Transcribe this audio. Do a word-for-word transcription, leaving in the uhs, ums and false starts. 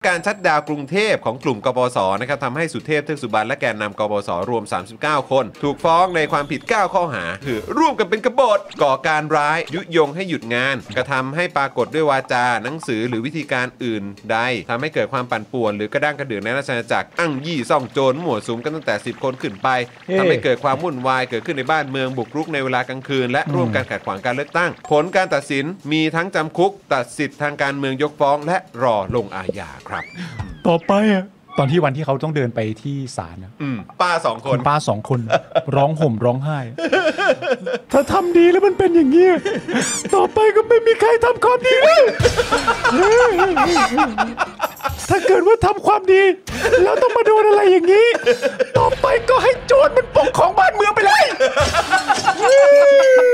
การชัตดาวน์กรุงเทพของกลุ่มกปสนะครับทำให้สุเทพเทือกสุบรรณและแกนนำกปสรวมสามสิบเก้าคนถูกฟ้องในความผิดเก้าข้อหาคือร่วมกันเป็นกบฏก่อการร้ายยุยงให้หยุดงานกระทำให้ปรากฏด้วยวาจาหนังสือหรือวิธีการอื่นใดทำให้เกิดความปั่นป่วนหรือกระด้างกระเดื่องในราชอาณาจักรอ้างยี่ซ่องโจรหมวดสุมกันตั้งแต่สิบคนขึ้นไปทำให้เกิดความวุ่นวายเกิดขึ้นในบ้านเมืองบุกรุกในเวลากลางคืนและร่วมกันขัดขวางการเลือกตั้งผลการตัดสินมีทั้งจำคุกตัดสิทธิ์ทางการเมืองยกฟ้องและรอลงอาญาครับต่อไปอ่ะตอนที่วันที่เขาต้องเดินไปที่ศาลนะป้าสองคนป้าสองคนร้องห่มร้องไห้ถ้าทำดีแล้วมันเป็นอย่างนี้ต่อไปก็ไม่มีใครทำความดีเลยถ้าเกิดว่าทำความดีแล้วต้องมาโดนอะไรอย่างนี้ต่อไปก็ให้โจรมันปกครองบ้านเมืองไปเลย